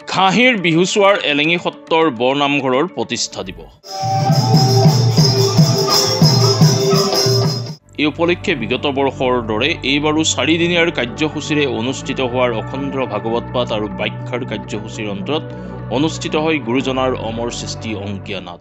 ঘাঁহিৰ বিহুচোৱাৰ এলেঙি সত্ৰৰ বৰনামঘৰৰ প্ৰতিষ্ঠা দিৱস। এই উপলক্ষে বিগত বৰ্ষৰ দৰে এইবাৰো 4 দিনীয়াৰ কাৰ্যসূচীৰে অনুষ্ঠিত হোৱাৰ অখণ্ড ভাগৱত পাঠ আৰু ব্যাখ্যাৰ কাৰ্যসূচীৰ অন্তৰত অনুষ্ঠিত হয় গুৰুজনাৰ অমৰ সৃষ্টি অংকীয়া নাট।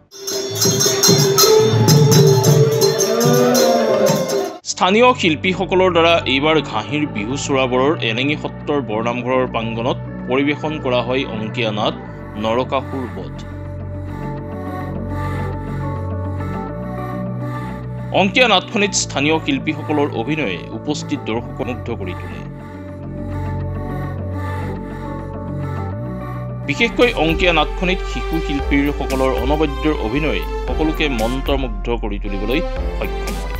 স্থানীয় শিল্পীসকলৰ দ্বাৰা এইবাৰ ঘাঁহিৰ বিহু চোৰাবৰৰ এলেঙি সত্ৰৰ বৰনামঘৰৰ প্ৰাংগণত পৰিৱেশন কৰা হয় অংকীয়া নাট নৰকাসুৰ বধ। অংকীয়া নাটখনিত স্থানীয় শিল্পীসকলৰ অভিনয়ে উপস্থিত দৰ্শকক মুগ্ধ কৰি তোলে। বিশেষকৈ অংকীয়া নাটখনিত শিশু শিল্পীসকলৰ অনবদ্যৰ অভিনয়ে সকলোকে মন্ত্ৰমুগ্ধ কৰি তুলিবলৈ সক্ষম হয়।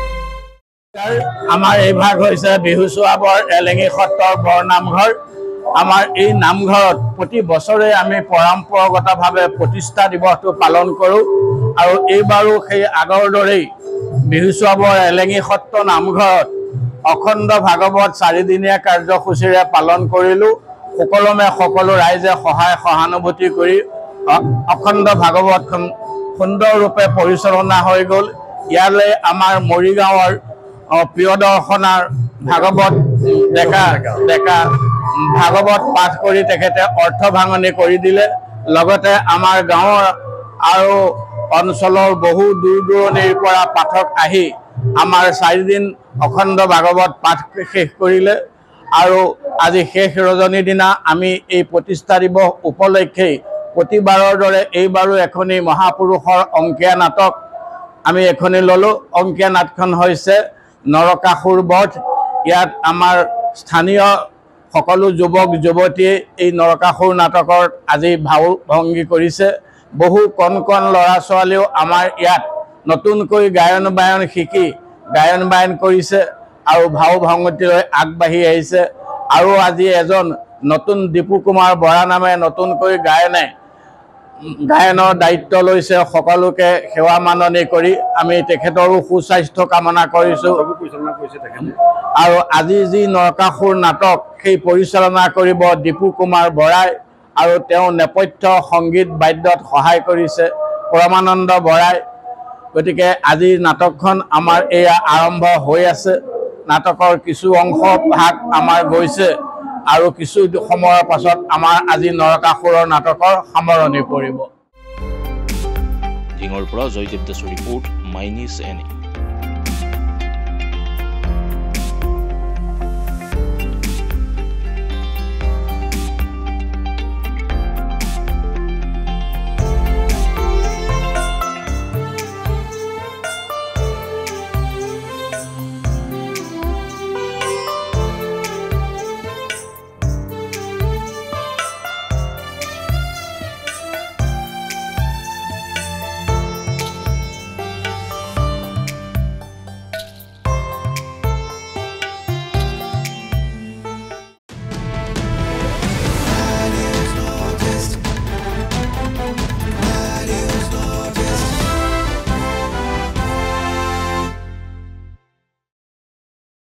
আমাৰ এই ভাগ হৈছে বিহুচোৱাবৰ এলেঙি সত্ৰৰ বৰনামঘৰ। আমাৰ এই নামঘৰত প্ৰতি বছৰে আমি পৰম্পৰাগতভাৱে প্ৰতিষ্ঠা দিৱসটো পালন কৰোঁ আৰু এইবাৰো সেই আগৰ দৰেই বিহুচোৱাবৰ এলেঙি সত্ৰ নামঘৰত অখণ্ড ভাগৱত 4 দিনীয়া কাৰ্যসূচীৰে পালন কৰিলোঁ। সুকলমে সকলো ৰাইজে সহায় সহানুভূতি কৰি অখণ্ড ভাগৱতখন সুন্দৰৰূপে পৰিচালনা হৈ গ'ল। ইয়ালৈ আমাৰ মৰিগাঁৱৰ প্ৰিয়দৰ্শনাৰ ভাগৱত ডেকা ভাগৱত পাঠ কৰি তেখেতে অৰ্থ ভাঙনি কৰি দিলে। লগতে আমাৰ গাঁৱৰ আৰু অঞ্চলৰ বহু দূৰ দূৰণিৰ পৰা পাঠক আহি আমাৰ 4 দিন অখণ্ড ভাগৱত পাঠ শেষ কৰিলে আৰু আজি শেষ ৰজনীৰ দিনা আমি এই প্ৰতিষ্ঠা দিৱস উপলক্ষেই প্ৰতিবাৰৰ দৰে এইবাৰো এখনি মহাপুৰুষৰ অংকীয়া নাটক আমি এখনি ল'লোঁ। অংকীয়া নাটখন হৈছে নৰকাসুৰ বধ। ইয়াত আমাৰ স্থানীয় সকলো যুৱক যুৱতীয়ে এই নৰকাসুৰ নাটকৰ আজি ভাও ভংগী কৰিছে। বহু কণ কণ ল'ৰা ছোৱালীও আমাৰ ইয়াত নতুনকৈ গায়ন বায়ন শিকি গায়ন বায়ন কৰিছে আৰু ভাও ভংগীলৈ আগবাঢ়ি আহিছে। আৰু আজি এজন নতুন দীপু কুমাৰ বৰা নামে নতুনকৈ গায়নৰ দায়িত্ব লৈছে। সকলোকে সেৱা মাননি কৰি আমি তেখেতৰো সুস্বাস্থ্য কামনা কৰিছোঁ। আৰু আজি যি নৰকাসুৰ নাটক সেই পৰিচালনা কৰিব দীপু কুমাৰ বৰাই আৰু তেওঁ নেপথ্য সংগীত বাদ্যত সহায় কৰিছে পৰমানন্দ বৰাই। গতিকে আজিৰ নাটকখন আমাৰ এয়া আৰম্ভ হৈ আছে। নাটকৰ কিছু অংশ ভাগ আমাৰ গৈছে আৰু কিছু সময়ৰ পাছত আমাৰ আজি নৰকাসুৰৰ নাটকৰ সামৰণি পৰিব। জিঙৰ পৰা জয়দেৱ দাসৰ ৰিপৰ্ট মাই নিউজ NA।